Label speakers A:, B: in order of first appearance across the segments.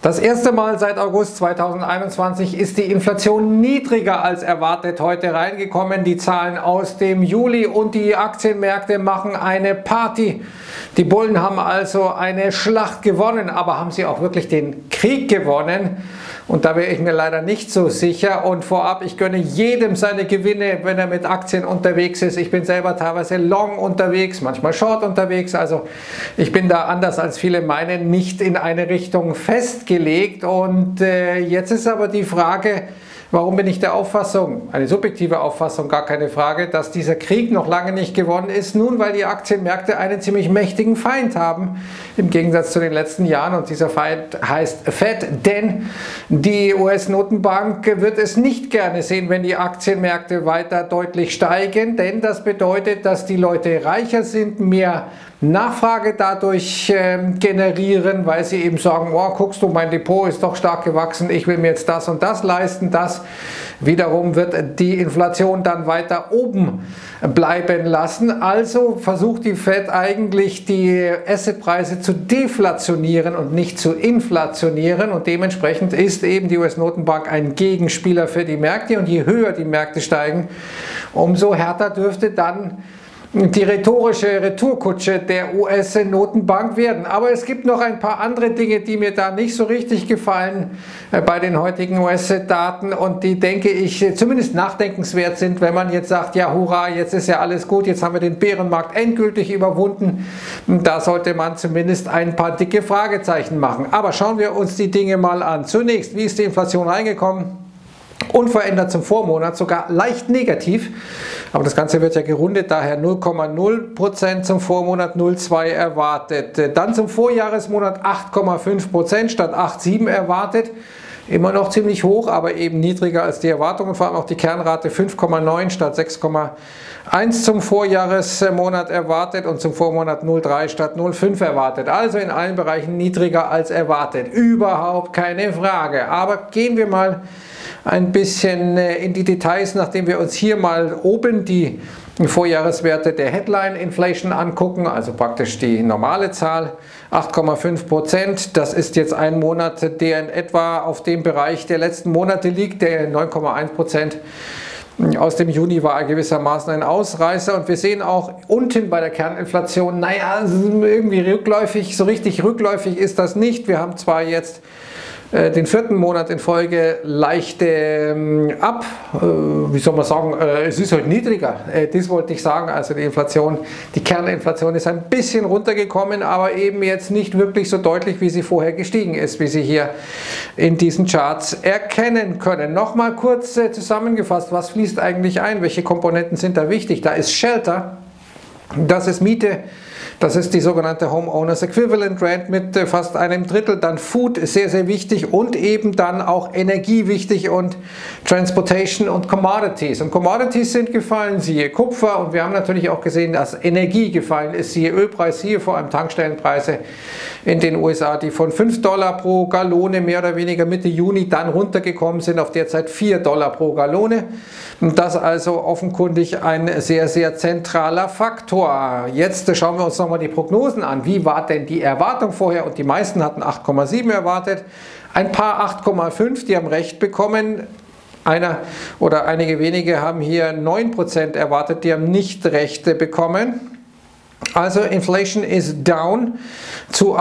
A: Das erste Mal seit August 2021 ist die Inflation niedriger als erwartet heute reingekommen. Die Zahlen aus dem Juli und die Aktienmärkte machen eine Party. Die Bullen haben also eine Schlacht gewonnen, aber haben sie auch wirklich den Krieg gewonnen? Und da wäre ich mir leider nicht so sicher. Und vorab, ich gönne jedem seine Gewinne, wenn er mit Aktien unterwegs ist. Ich bin selber teilweise long unterwegs, manchmal short unterwegs. Also ich bin da anders als viele meinen, nicht in eine Richtung festgelegt. Und jetzt ist aber die Frage, warum bin ich der Auffassung, eine subjektive Auffassung, gar keine Frage, dass dieser Krieg noch lange nicht gewonnen ist? Nun, weil die Aktienmärkte einen ziemlich mächtigen Feind haben, im Gegensatz zu den letzten Jahren. Und dieser Feind heißt Fed, denn die US-Notenbank wird es nicht gerne sehen, wenn die Aktienmärkte weiter deutlich steigen, denn das bedeutet, dass die Leute reicher sind, mehr Nachfrage dadurch generieren, weil sie eben sagen, oh, guckst du, mein Depot ist doch stark gewachsen, ich will mir jetzt das und das leisten. Das wiederum wird die Inflation dann weiter oben bleiben lassen. Also versucht die Fed eigentlich, die Assetpreise zu deflationieren und nicht zu inflationieren, und dementsprechend ist eben die US-Notenbank ein Gegenspieler für die Märkte, und je höher die Märkte steigen, umso härter dürfte dann die rhetorische Retourkutsche der US-Notenbank werden. Aber es gibt noch ein paar andere Dinge, die mir da nicht so richtig gefallen bei den heutigen US-Daten, und die, denke ich, zumindest nachdenkenswert sind, wenn man jetzt sagt, ja hurra, jetzt ist ja alles gut, jetzt haben wir den Bärenmarkt endgültig überwunden. Da sollte man zumindest ein paar dicke Fragezeichen machen. Aber schauen wir uns die Dinge mal an. Zunächst, wie ist die Inflation reingekommen? Unverändert zum Vormonat, sogar leicht negativ, aber das Ganze wird ja gerundet, daher 0,0% zum Vormonat, 0,2 erwartet. Dann zum Vorjahresmonat 8,5% statt 8,7 erwartet. Immer noch ziemlich hoch, aber eben niedriger als die Erwartungen, vor allem auch die Kernrate 5,9 statt 6,1 zum Vorjahresmonat erwartet und zum Vormonat 0,3 statt 0,5 erwartet. Also in allen Bereichen niedriger als erwartet. Überhaupt keine Frage. Aber gehen wir mal ein bisschen in die Details, nachdem wir uns hier mal oben die Vorjahreswerte der Headline Inflation angucken, also praktisch die normale Zahl, 8,5%. Das ist jetzt ein Monat, der in etwa auf dem Bereich der letzten Monate liegt, der 9,1%. Aus dem Juni war gewissermaßen ein Ausreißer, und wir sehen auch unten bei der Kerninflation, naja, irgendwie rückläufig, so richtig rückläufig ist das nicht. Wir haben zwar jetzt den vierten Monat in Folge leichte wie soll man sagen, es ist halt niedriger, das wollte ich sagen, also die Inflation, die Kerninflation ist ein bisschen runtergekommen, aber eben jetzt nicht wirklich so deutlich, wie sie vorher gestiegen ist, wie Sie hier in diesen Charts erkennen können. Nochmal kurz zusammengefasst, was fließt eigentlich ein, welche Komponenten sind da wichtig? Da ist Shelter, das ist Miete, das ist die sogenannte Homeowners Equivalent Rent mit fast einem Drittel. Dann Food ist sehr, sehr wichtig, und eben dann auch Energie wichtig und Transportation und Commodities. Und Commodities sind gefallen, siehe Kupfer, und wir haben natürlich auch gesehen, dass Energie gefallen ist, siehe Ölpreis, siehe vor allem Tankstellenpreise in den USA, die von $5 pro Gallone mehr oder weniger Mitte Juni dann runtergekommen sind auf derzeit $4 pro Gallone. Und das also offenkundig ein sehr, sehr zentraler Faktor. Jetzt schauen wir uns nochmal die Prognosen an. Wie war denn die Erwartung vorher? Und die meisten hatten 8,7 erwartet. Ein paar 8,5, die haben recht bekommen. Einer oder einige wenige haben hier 9% erwartet, die haben nicht recht bekommen. Also Inflation is down zu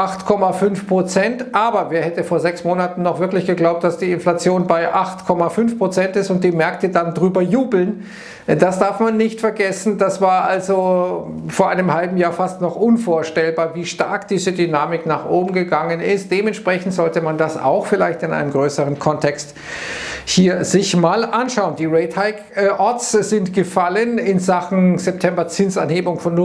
A: 8,5%, aber wer hätte vor 6 Monaten noch wirklich geglaubt, dass die Inflation bei 8,5% ist und die Märkte dann drüber jubeln? Das darf man nicht vergessen, das war also vor einem halben Jahr fast noch unvorstellbar, wie stark diese Dynamik nach oben gegangen ist. Dementsprechend sollte man das auch vielleicht in einem größeren Kontext hier sich mal anschauen. Die Rate Hike Odds sind gefallen in Sachen September Zinsanhebung von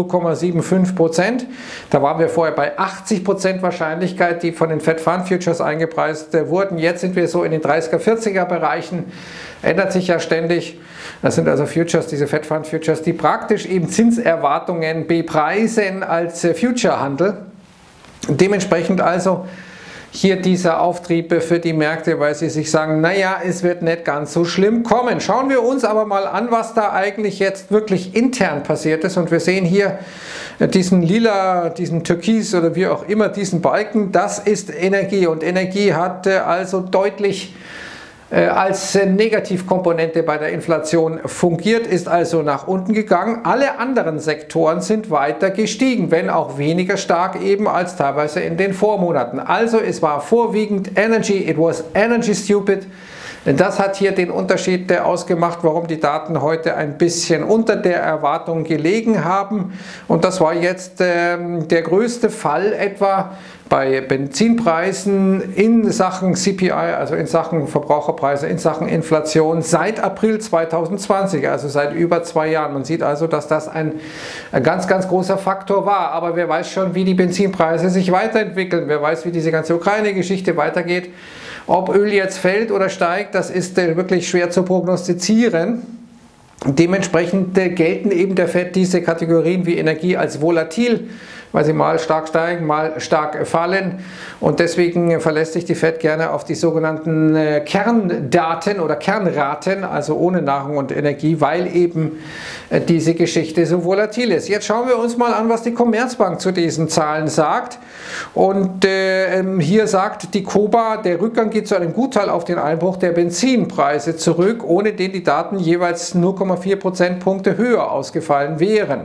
A: 0,75%. Da waren wir vorher bei 80% Wahrscheinlichkeit, die von den Fed Fund Futures eingepreist wurden. Jetzt sind wir so in den 30er, 40er Bereichen. Ändert sich ja ständig. Das sind also Futures, diese Fed Fund Futures, die praktisch eben Zinserwartungen bepreisen als Futurehandel. Dementsprechend also hier dieser Auftrieb für die Märkte, weil sie sich sagen, naja, es wird nicht ganz so schlimm kommen. Schauen wir uns aber mal an, was da eigentlich jetzt wirklich intern passiert ist. Und wir sehen hier diesen lila, diesen Türkis oder wie auch immer, diesen Balken, das ist Energie. Und Energie hat also deutlich als Negativkomponente bei der Inflation fungiert, ist also nach unten gegangen. Alle anderen Sektoren sind weiter gestiegen, wenn auch weniger stark eben als teilweise in den Vormonaten. Also es war vorwiegend Energy, it was energy stupid. Das hat hier den Unterschied ausgemacht, warum die Daten heute ein bisschen unter der Erwartung gelegen haben. Und das war jetzt der größte Fall etwa bei Benzinpreisen in Sachen CPI, also in Sachen Verbraucherpreise, in Sachen Inflation seit April 2020, also seit über 2 Jahren. Man sieht also, dass das ein ganz, ganz großer Faktor war. Aber wer weiß schon, wie die Benzinpreise sich weiterentwickeln. Wer weiß, wie diese ganze Ukraine-Geschichte weitergeht. Ob Öl jetzt fällt oder steigt, das ist wirklich schwer zu prognostizieren. Dementsprechend gelten eben der FED diese Kategorien wie Energie als volatil, weil sie mal stark steigen, mal stark fallen. Und deswegen verlässt sich die FED gerne auf die sogenannten Kerndaten oder Kernraten, also ohne Nahrung und Energie, weil eben diese Geschichte so volatil ist. Jetzt schauen wir uns mal an, was die Commerzbank zu diesen Zahlen sagt. Und hier sagt die KOBA, der Rückgang geht zu einem Gutteil auf den Einbruch der Benzinpreise zurück, ohne den die Daten jeweils 0,4 Prozentpunkte höher ausgefallen wären.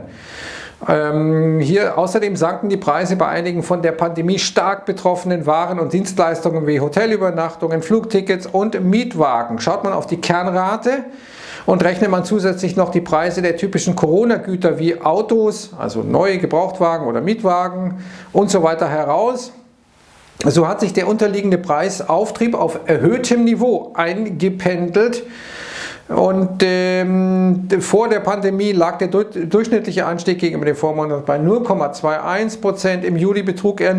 A: Hier außerdem sanken die Preise bei einigen von der Pandemie stark betroffenen Waren und Dienstleistungen wie Hotelübernachtungen, Flugtickets und Mietwagen. Schaut man auf die Kernrate und rechnet man zusätzlich noch die Preise der typischen Corona-Güter wie Autos, also neue Gebrauchtwagen oder Mietwagen und so weiter heraus, so hat sich der unterliegende Preisauftrieb auf erhöhtem Niveau eingependelt. Und vor der Pandemie lag der durchschnittliche Anstieg gegenüber dem Vormonat bei 0,21%, im Juli betrug er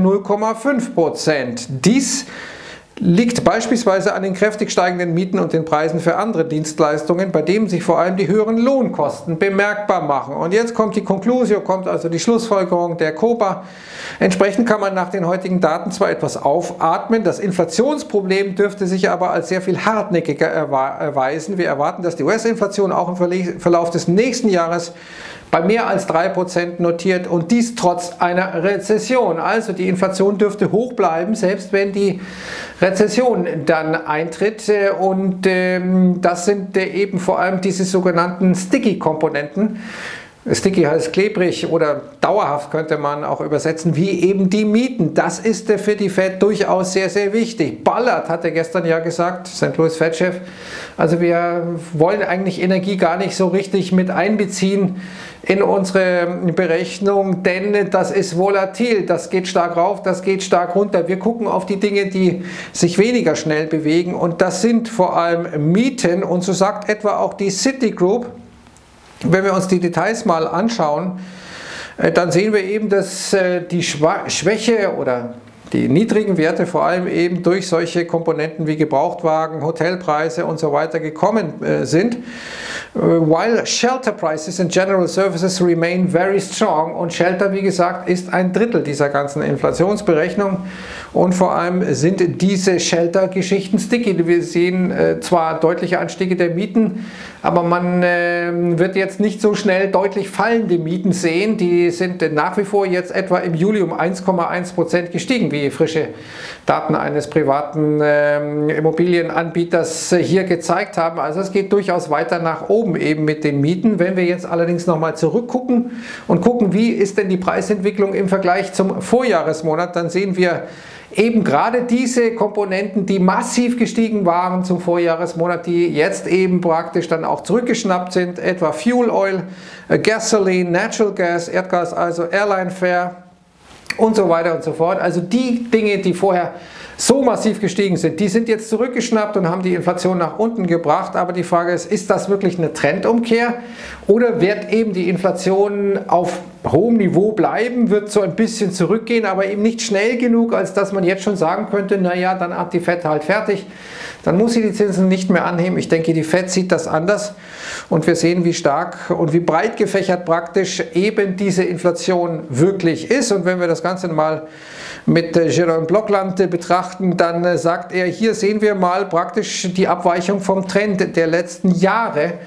A: 0,5%. Dies liegt beispielsweise an den kräftig steigenden Mieten und den Preisen für andere Dienstleistungen, bei denen sich vor allem die höheren Lohnkosten bemerkbar machen. Und jetzt kommt die Conclusio, kommt also die Schlussfolgerung der KOBA. Entsprechend kann man nach den heutigen Daten zwar etwas aufatmen, das Inflationsproblem dürfte sich aber als sehr viel hartnäckiger erweisen. Wir erwarten, dass die US-Inflation auch im Verlauf des nächsten Jahres bei mehr als 3% notiert und dies trotz einer Rezession. Also die Inflation dürfte hoch bleiben, selbst wenn die Rezession dann eintritt. Und das sind eben vor allem diese sogenannten Sticky-Komponenten. Sticky heißt klebrig oder dauerhaft könnte man auch übersetzen, wie eben die Mieten. Das ist für die Fed durchaus sehr, sehr wichtig. Ballard hat er gestern ja gesagt, St. Louis Fed-Chef, also wir wollen eigentlich Energie gar nicht so richtig mit einbeziehen in unsere Berechnung, denn das ist volatil, das geht stark rauf, das geht stark runter. Wir gucken auf die Dinge, die sich weniger schnell bewegen und das sind vor allem Mieten und so sagt etwa auch die Citigroup. Wenn wir uns die Details mal anschauen, dann sehen wir eben, dass die Schwäche oder die niedrigen Werte vor allem eben durch solche Komponenten wie Gebrauchtwagen, Hotelpreise und so weiter gekommen sind. While shelter prices and general services remain very strong und Shelter, wie gesagt, ist ein Drittel dieser ganzen Inflationsberechnung und vor allem sind diese Shelter-Geschichten sticky. Wir sehen zwar deutliche Anstiege der Mieten, aber man wird jetzt nicht so schnell deutlich fallende Mieten sehen. Die sind nach wie vor jetzt etwa im Juli um 1,1% gestiegen, wie frische Daten eines privaten Immobilienanbieters hier gezeigt haben. Also es geht durchaus weiter nach oben eben mit den Mieten. Wenn wir jetzt allerdings nochmal zurückgucken und gucken, wie ist denn die Preisentwicklung im Vergleich zum Vorjahresmonat, dann sehen wir eben gerade diese Komponenten, die massiv gestiegen waren zum Vorjahresmonat, die jetzt eben praktisch dann auch zurückgeschnappt sind, etwa Fuel Oil, Gasoline, Natural Gas, Erdgas, also Airline Fare und so weiter und so fort. Also die Dinge, die vorher so massiv gestiegen sind, die sind jetzt zurückgeschnappt und haben die Inflation nach unten gebracht. Aber die Frage ist das wirklich eine Trendumkehr oder wird eben die Inflation auf hohem Niveau bleiben, wird so ein bisschen zurückgehen, aber eben nicht schnell genug, als dass man jetzt schon sagen könnte, naja, dann hat die Fed halt fertig, dann muss sie die Zinsen nicht mehr anheben. Ich denke, die Fed sieht das anders und wir sehen, wie stark und wie breit gefächert praktisch eben diese Inflation wirklich ist. Und wenn wir das Ganze mal mit Jerome Blockland betrachten, dann sagt er, hier sehen wir mal praktisch die Abweichung vom Trend der letzten Jahre.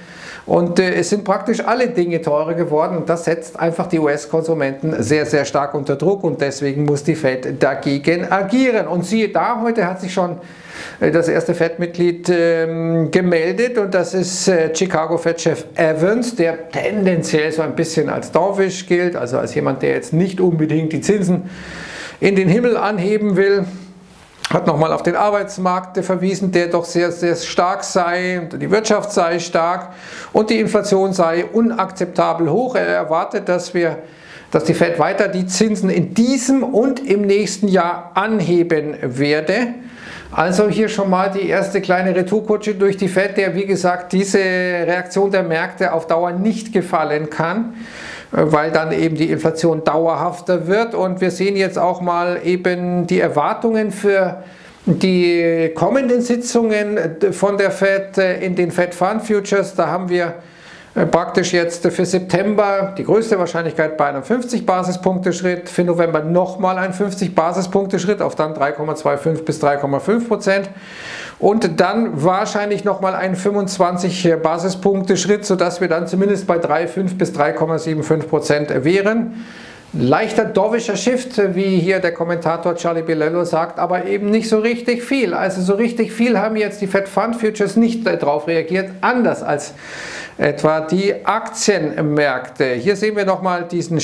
A: Und es sind praktisch alle Dinge teurer geworden und das setzt einfach die US-Konsumenten sehr, sehr stark unter Druck und deswegen muss die Fed dagegen agieren. Und siehe da, heute hat sich schon das erste Fed-Mitglied gemeldet und das ist Chicago-Fed-Chef Evans, der tendenziell so ein bisschen als Dorfisch gilt, also als jemand, der jetzt nicht unbedingt die Zinsen in den Himmel anheben will. Hat nochmal auf den Arbeitsmarkt verwiesen, der doch sehr, sehr stark sei, die Wirtschaft sei stark und die Inflation sei unakzeptabel hoch. Er erwartet, dass die Fed weiter die Zinsen in diesem und im nächsten Jahr anheben werde. Also hier schon mal die erste kleine Retourkutsche durch die Fed, der wie gesagt diese Reaktion der Märkte auf Dauer nicht gefallen kann, weil dann eben die Inflation dauerhafter wird und wir sehen jetzt auch mal eben die Erwartungen für die kommenden Sitzungen von der Fed in den Fed Fund Futures. Da haben wir praktisch jetzt für September die größte Wahrscheinlichkeit bei einem 50-Basispunkte-Schritt, für November nochmal ein 50-Basispunkte-Schritt auf dann 3,25 bis 3,5% und dann wahrscheinlich nochmal ein 25-Basispunkte-Schritt, sodass wir dann zumindest bei 3,5 bis 3,75% wären. Leichter dovischer Shift, wie hier der Kommentator Charlie Bilello sagt, aber eben nicht so richtig viel. Also so richtig viel haben jetzt die Fed Fund Futures nicht darauf reagiert, anders als etwa die Aktienmärkte. Hier sehen wir nochmal diese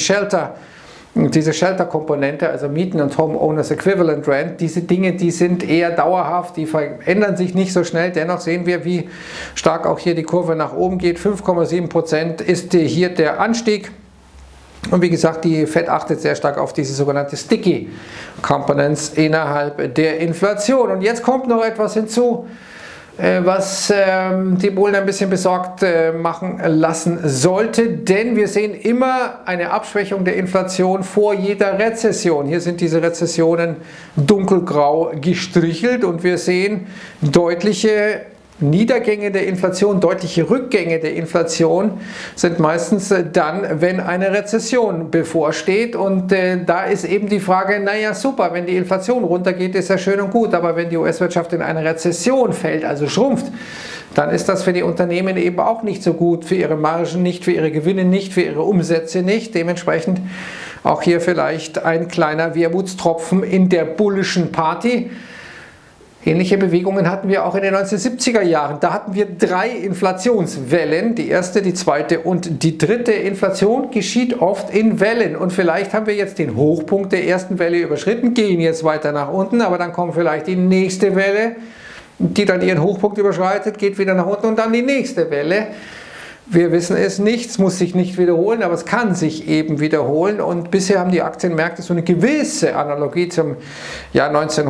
A: Shelter-Komponente, also Mieten und Homeowners Equivalent Rent. Diese Dinge, die sind eher dauerhaft, die verändern sich nicht so schnell. Dennoch sehen wir, wie stark auch hier die Kurve nach oben geht. 5,7% ist hier der Anstieg. Und wie gesagt, die Fed achtet sehr stark auf diese sogenannte Sticky Components innerhalb der Inflation. Und jetzt kommt noch etwas hinzu, was die Bullen ein bisschen besorgt machen lassen sollte, denn wir sehen immer eine Abschwächung der Inflation vor jeder Rezession. Hier sind diese Rezessionen dunkelgrau gestrichelt und wir sehen deutliche Niedergänge der Inflation, deutliche Rückgänge der Inflation sind meistens dann, wenn eine Rezession bevorsteht und da ist eben die Frage, naja super, wenn die Inflation runtergeht, ist ja schön und gut, aber wenn die US-Wirtschaft in eine Rezession fällt, also schrumpft, dann ist das für die Unternehmen eben auch nicht so gut, für ihre Margen nicht, für ihre Gewinne nicht, für ihre Umsätze nicht, dementsprechend auch hier vielleicht ein kleiner Wermutstropfen in der bullischen Party. Ähnliche Bewegungen hatten wir auch in den 1970er Jahren. Da hatten wir 3 Inflationswellen, die erste, die zweite und die dritte. Inflation geschieht oft in Wellen und vielleicht haben wir jetzt den Hochpunkt der ersten Welle überschritten, gehen jetzt weiter nach unten, aber dann kommt vielleicht die nächste Welle, die dann ihren Hochpunkt überschreitet, geht wieder nach unten und dann die nächste Welle. Wir wissen es nicht, es muss sich nicht wiederholen, aber es kann sich eben wiederholen und bisher haben die Aktienmärkte so eine gewisse Analogie zum Jahr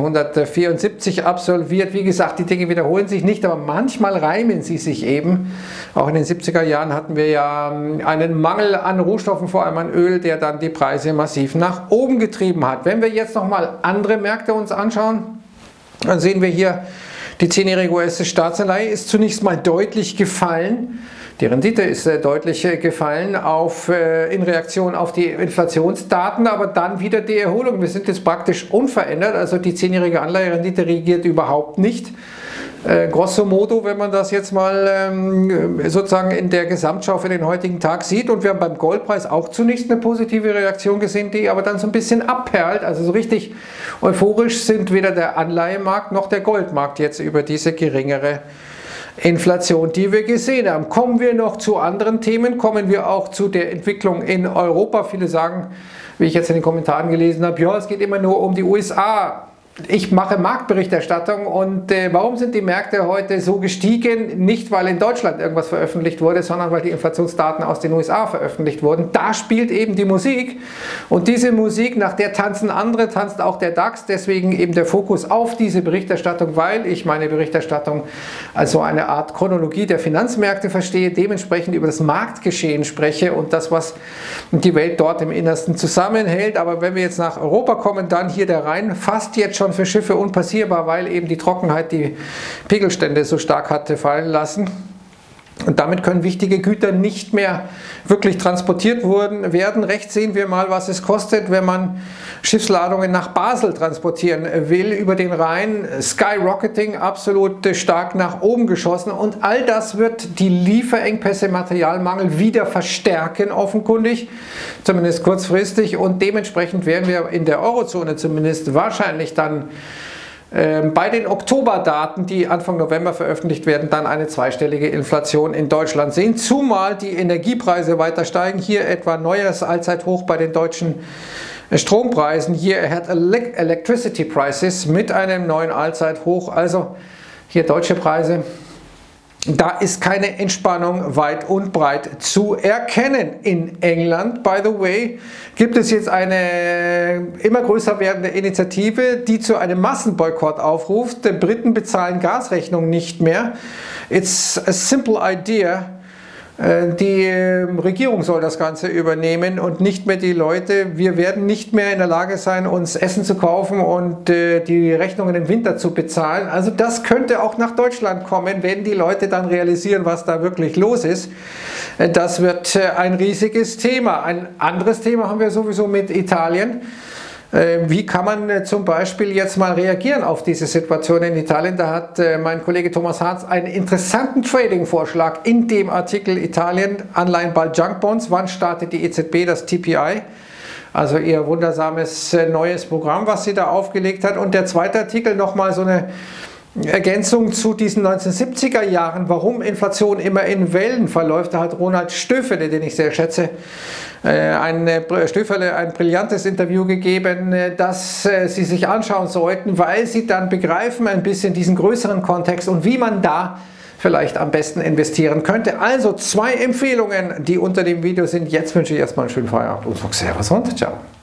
A: 1974 absolviert. Wie gesagt, die Dinge wiederholen sich nicht, aber manchmal reimen sie sich eben. Auch in den 70er Jahren hatten wir ja einen Mangel an Rohstoffen, vor allem an Öl, der dann die Preise massiv nach oben getrieben hat. Wenn wir jetzt nochmal andere Märkte uns anschauen, dann sehen wir hier, die 10-jährige US-Staatsanleihe ist zunächst mal deutlich gefallen. Die Rendite ist deutlich gefallen in Reaktion auf die Inflationsdaten, aber dann wieder die Erholung. Wir sind jetzt praktisch unverändert, also die 10-jährige Anleiherendite reagiert überhaupt nicht. Grosso modo, wenn man das jetzt mal sozusagen in der Gesamtschau für den heutigen Tag sieht. Und wir haben beim Goldpreis auch zunächst eine positive Reaktion gesehen, die aber dann so ein bisschen abperlt. Also so richtig euphorisch sind weder der Anleihemarkt noch der Goldmarkt jetzt über diese geringere Inflation, die wir gesehen haben. Kommen wir noch zu anderen Themen, kommen wir auch zu der Entwicklung in Europa. Viele sagen, wie ich jetzt in den Kommentaren gelesen habe, ja, es geht immer nur um die USA. Ich mache Marktberichterstattung und warum sind die Märkte heute so gestiegen? Nicht, weil in Deutschland irgendwas veröffentlicht wurde, sondern weil die Inflationsdaten aus den USA veröffentlicht wurden. Da spielt eben die Musik und diese Musik, nach der tanzen andere, tanzt auch der DAX. Deswegen eben der Fokus auf diese Berichterstattung, weil ich meine Berichterstattung als so eine Art Chronologie der Finanzmärkte verstehe, dementsprechend über das Marktgeschehen spreche und das, was die Welt dort im Innersten zusammenhält. Aber wenn wir jetzt nach Europa kommen, dann hier der Rhein fast jetzt schon für Schiffe unpassierbar, weil eben die Trockenheit die Pegelstände so stark hatte fallen lassen. Und damit können wichtige Güter nicht mehr wirklich transportiert werden. Rechts sehen wir mal, was es kostet, wenn man Schiffsladungen nach Basel transportieren will über den Rhein. Skyrocketing, absolut stark nach oben geschossen. Und all das wird die Lieferengpässe, Materialmangel wieder verstärken, offenkundig, zumindest kurzfristig. Und dementsprechend werden wir in der Eurozone zumindest wahrscheinlich dann bei den Oktoberdaten, die Anfang November veröffentlicht werden, dann eine zweistellige Inflation in Deutschland sehen, zumal die Energiepreise weiter steigen. Hier etwa neues Allzeithoch bei den deutschen Strompreisen. Hier hat Electricity Prices mit einem neuen Allzeithoch, also hier deutsche Preise. Da ist keine Entspannung weit und breit zu erkennen. In England, by the way, gibt es jetzt eine immer größer werdende Initiative, die zu einem Massenboykott aufruft. Die Briten bezahlen Gasrechnungen nicht mehr. It's a simple idea. Die Regierung soll das Ganze übernehmen und nicht mehr die Leute. Wir werden nicht mehr in der Lage sein, uns Essen zu kaufen und die Rechnungen im Winter zu bezahlen. Also das könnte auch nach Deutschland kommen, wenn die Leute dann realisieren, was da wirklich los ist. Das wird ein riesiges Thema. Ein anderes Thema haben wir sowieso mit Italien. Wie kann man zum Beispiel jetzt mal reagieren auf diese Situation in Italien? Da hat mein Kollege Thomas Hartz einen interessanten Trading-Vorschlag in dem Artikel Italien, Anleihen bei Junk Bonds. Wann startet die EZB das TPI? Also ihr wundersames neues Programm, was sie da aufgelegt hat. Und der zweite Artikel nochmal so eine Ergänzung zu diesen 1970er Jahren, warum Inflation immer in Wellen verläuft. Da hat Ronald Stöfele, den ich sehr schätze, ein brillantes Interview gegeben, das Sie sich anschauen sollten, weil Sie dann begreifen ein bisschen diesen größeren Kontext und wie man da vielleicht am besten investieren könnte. Also 2 Empfehlungen, die unter dem Video sind. Jetzt wünsche ich erstmal einen schönen Feierabend und sage Servus und ciao.